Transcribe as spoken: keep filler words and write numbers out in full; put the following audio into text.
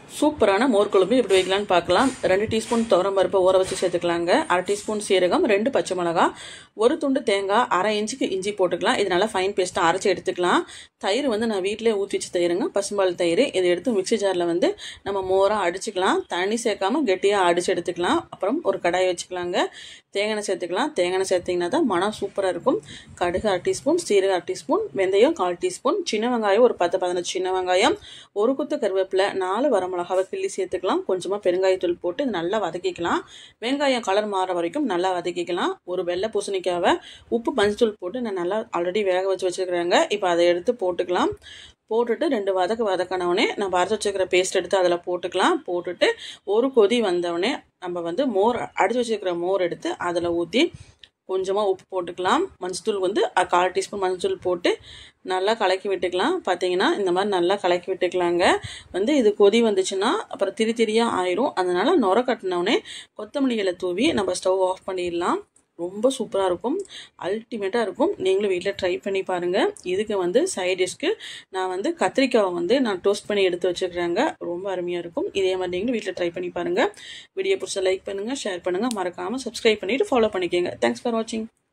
சூப்பரான மோர் குழம்பு எப்படி வைக்கலாம்னு பார்க்கலாம். ரெண்டு டீஸ்பூன் துவரம் பருப்பை ஊற வச்சு சேர்த்துக்கலாங்க. அரை டீஸ்பூன் சீரகம், ரெண்டு பச்சை மிளகா, ஒரு துண்டு தேங்காய், அரை இன்ச்சுக்கு இஞ்சி போட்டுக்கலாம். இது நல்லா ஃபைன் பேஸ்ட்டாக அரைச்சி எடுத்துக்கலாம். தயிர் வந்து நான் வீட்டிலே ஊற்றி வச்சு தயிருங்க, பசும்பால் தயிர். இதை எடுத்து மிக்ஸி ஜாரில் வந்து நம்ம மோராக அடிச்சுக்கலாம். தண்ணி சேர்க்காம கெட்டியாக அடிச்சு எடுத்துக்கலாம். அப்புறம் ஒரு கடாயை வச்சுக்கலாங்க. தேங்காய் சேர்த்துக்கலாம். தேங்காய் சேர்த்திங்கன்னா தான் மனம் சூப்பராக இருக்கும். கடுகு அரை டீஸ்பூன், சீரகம் அரை டீஸ்பூன், வெந்தயம் கால் டீஸ்பூன், சின்ன வெங்காயம் ஒரு பத்து பதினஞ்சு சின்ன வெங்காயம், ஒரு குத்து கருவேப்பிலை, நாலு வரமிளகாவை கிள்ளி சேர்த்துக்கலாம். கொஞ்சமாக பெருங்காயத்தூள் போட்டு நல்லா வதக்கிக்கலாம். வெங்காயம் கலர் மாற வரைக்கும் நல்லா வதக்கிக்கலாம். ஒரு வெள்ளை பூசணிக்காவை உப்பு மஞ்சள் போட்டு நான் நல்லா ஆல்ரெடி வேக வச்சு வச்சுருக்கிறேங்க. இப்போ அதை எடுத்து போட்டுக்கலாம். போட்டுட்டு ரெண்டு வதக்கு வதக்கினவுடனே நம்ம அரைச்சி வச்சுருக்கிற பேஸ்ட் எடுத்து அதில் போட்டுக்கலாம். போட்டுட்டு ஒரு கொதி வந்தவுடனே நம்ம வந்து மோர் அடித்து வச்சுருக்கிற மோர் எடுத்து அதில் ஊற்றி கொஞ்சமாக உப்பு போட்டுக்கலாம். மஞ்சத்தூள் வந்து கால் டீஸ்பூன் மஞ்சத்தூள் போட்டு நல்லா கலக்கி விட்டுக்கலாம். பார்த்தீங்கன்னா இந்த மாதிரி நல்லா கலக்கி விட்டுக்கலாங்க. வந்து இது கொதி வந்துச்சுன்னா அப்புறம் திரி திரியாக ஆயிரும். அதனால் நுர கட்டினவுடனே கொத்தமல்லி இலை தூவி நம்ம ஸ்டவ் ஆஃப் பண்ணிடலாம். ரொம்ப சூப்பராக இருக்கும், அல்டிமேட்டாக இருக்கும். நீங்களும் வீட்டில் ட்ரை பண்ணி பாருங்கள். இதுக்கு வந்து சைட் டிஷ்க்கு நான் வந்து கத்திரிக்காவை வந்து நான் டோஸ்ட் பண்ணி எடுத்து வச்சுக்கிறேங்க. ரொம்ப அருமையாக இருக்கும். இதே மாதிரி நீங்களும் வீட்டில் ட்ரை பண்ணி பாருங்கள். வீடியோ பிடிச்சா லைக் பண்ணுங்கள், ஷேர் பண்ணுங்கள், மறக்காமல் சப்ஸ்கிரைப் பண்ணிவிட்டு ஃபாலோ பண்ணிக்கோங்க. தேங்க்ஸ் ஃபார் வாட்சிங்.